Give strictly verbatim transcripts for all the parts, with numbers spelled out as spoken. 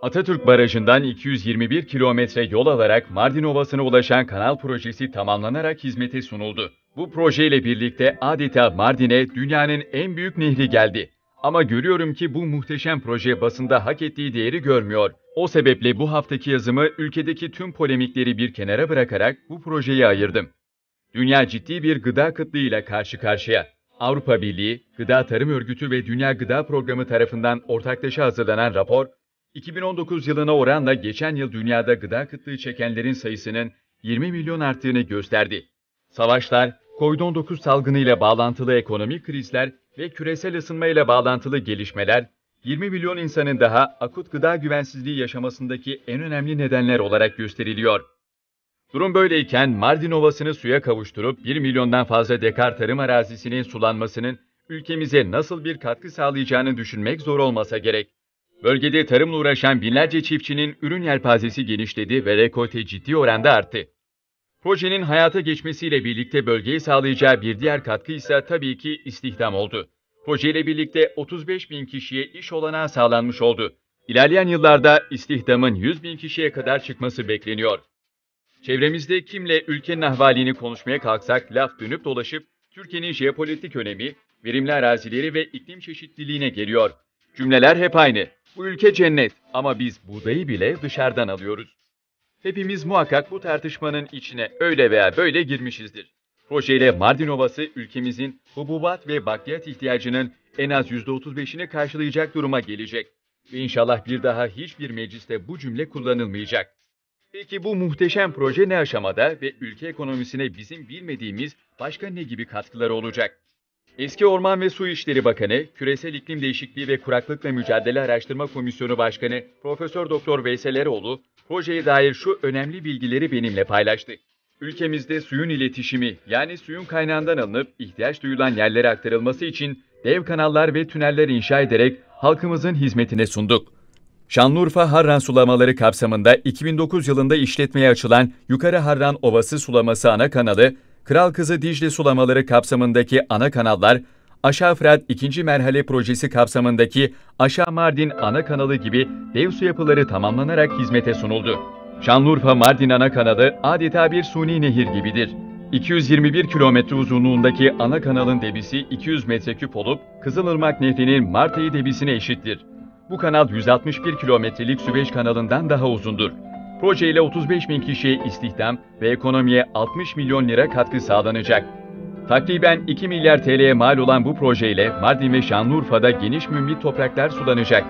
Atatürk Barajı'ndan iki yüz yirmi bir kilometre yol alarak Mardin Ovası'na ulaşan kanal projesi tamamlanarak hizmete sunuldu. Bu projeyle birlikte adeta Mardin'e dünyanın en büyük nehri geldi. Ama görüyorum ki bu muhteşem proje basında hak ettiği değeri görmüyor. O sebeple bu haftaki yazımı ülkedeki tüm polemikleri bir kenara bırakarak bu projeyi ayırdım. Dünya ciddi bir gıda kıtlığıyla karşı karşıya. Avrupa Birliği, Gıda Tarım Örgütü ve Dünya Gıda Programı tarafından ortaklaşa hazırlanan rapor, iki bin on dokuz yılına oranla geçen yıl dünyada gıda kıtlığı çekenlerin sayısının yirmi milyon arttığını gösterdi. Savaşlar, kovid on dokuz salgını ile bağlantılı ekonomik krizler ve küresel ısınma ile bağlantılı gelişmeler, yirmi milyon insanın daha akut gıda güvensizliği yaşamasındaki en önemli nedenler olarak gösteriliyor. Durum böyleyken Mardin Ovası'nı suya kavuşturup bir milyondan fazla dekar tarım arazisinin sulanmasının ülkemize nasıl bir katkı sağlayacağını düşünmek zor olmasa gerek. Bölgede tarımla uğraşan binlerce çiftçinin ürün yelpazesi genişledi ve rekolte ciddi oranda arttı. Projenin hayata geçmesiyle birlikte bölgeye sağlayacağı bir diğer katkı ise tabii ki istihdam oldu. Projeyle birlikte otuz beş bin kişiye iş olanağı sağlanmış oldu. İlerleyen yıllarda istihdamın yüz bin kişiye kadar çıkması bekleniyor. Çevremizde kimle ülkenin ahvalini konuşmaya kalksak laf dönüp dolaşıp Türkiye'nin jeopolitik önemi, verimli arazileri ve iklim çeşitliliğine geliyor. Cümleler hep aynı. Bu ülke cennet ama biz buğdayı bile dışarıdan alıyoruz. Hepimiz muhakkak bu tartışmanın içine öyle veya böyle girmişizdir. Projeyle Mardin Ovası ülkemizin hububat ve bakliyat ihtiyacının en az yüzde otuz beşini karşılayacak duruma gelecek. Ve inşallah bir daha hiçbir mecliste bu cümle kullanılmayacak. Peki bu muhteşem proje ne aşamada ve ülke ekonomisine bizim bilmediğimiz başka ne gibi katkıları olacak? Eski Orman ve Su İşleri Bakanı, Küresel İklim Değişikliği ve Kuraklıkla Mücadele Araştırma Komisyonu Başkanı Profesör Doktor Veysel Eroğlu, projeye dair şu önemli bilgileri benimle paylaştı. Ülkemizde suyun iletişimi, yani suyun kaynağından alınıp ihtiyaç duyulan yerlere aktarılması için dev kanallar ve tüneller inşa ederek halkımızın hizmetine sunduk. Şanlıurfa Harran sulamaları kapsamında iki bin dokuz yılında işletmeye açılan Yukarı Harran Ovası Sulaması ana kanalı, Kral Kızı Dicle sulamaları kapsamındaki ana kanallar, Aşağı Fırat ikinci merhale projesi kapsamındaki Aşağı Mardin ana kanalı gibi dev su yapıları tamamlanarak hizmete sunuldu. Şanlıurfa Mardin ana kanalı adeta bir suni nehir gibidir. iki yüz yirmi bir kilometre uzunluğundaki ana kanalın debisi iki yüz metreküp olup Kızılırmak Nehri'nin Martayı debisine eşittir. Bu kanal yüz altmış bir kilometrelik Süveyş kanalından daha uzundur. Projeyle otuz beş bin kişiye istihdam ve ekonomiye altmış milyon lira katkı sağlanacak. Takriben iki milyar T L'ye mal olan bu projeyle Mardin ve Şanlıurfa'da geniş mümbit topraklar sulanacak.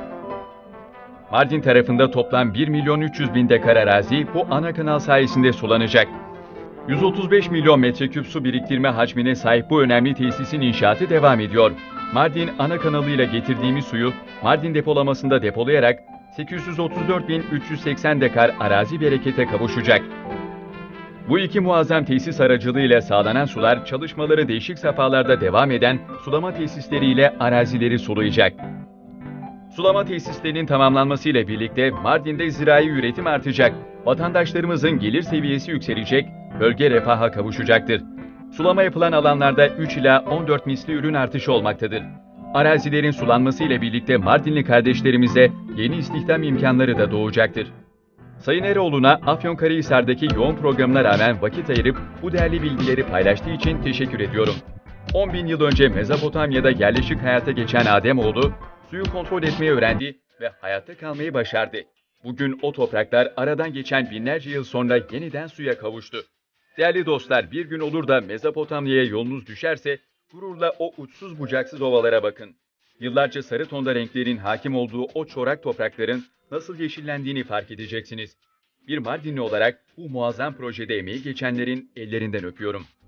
Mardin tarafında toplam bir milyon üç yüz bin dekar arazi bu ana kanal sayesinde sulanacak. yüz otuz beş milyon metreküp su biriktirme hacmine sahip bu önemli tesisin inşaatı devam ediyor. Mardin ana kanalıyla getirdiğimiz suyu Mardin depolamasında depolayarak sekiz yüz otuz dört bin üç yüz seksen dekar arazi berekete kavuşacak. Bu iki muazzam tesis aracılığıyla sağlanan sular çalışmaları değişik safhalarda devam eden sulama tesisleriyle arazileri sulayacak. Sulama tesislerinin tamamlanmasıyla birlikte Mardin'de zirai üretim artacak, vatandaşlarımızın gelir seviyesi yükselecek, bölge refaha kavuşacaktır. Sulama yapılan alanlarda üç ila on dört misli ürün artışı olmaktadır. Arazilerin sulanmasıyla birlikte Mardinli kardeşlerimize yeni istihdam imkanları da doğacaktır. Sayın Eroğlu'na Afyonkarahisar'daki yoğun programına rağmen vakit ayırıp bu değerli bilgileri paylaştığı için teşekkür ediyorum. on bin yıl önce Mezopotamya'da yerleşik hayata geçen Ademoğlu, suyu kontrol etmeyi öğrendi ve hayatta kalmayı başardı. Bugün o topraklar aradan geçen binlerce yıl sonra yeniden suya kavuştu. Değerli dostlar, bir gün olur da Mezopotamya'ya yolunuz düşerse gururla o uçsuz bucaksız ovalara bakın. Yıllarca sarı tonda renklerin hakim olduğu o çorak toprakların nasıl yeşillendiğini fark edeceksiniz. Bir Mardinli olarak bu muazzam projede emeği geçenlerin ellerinden öpüyorum.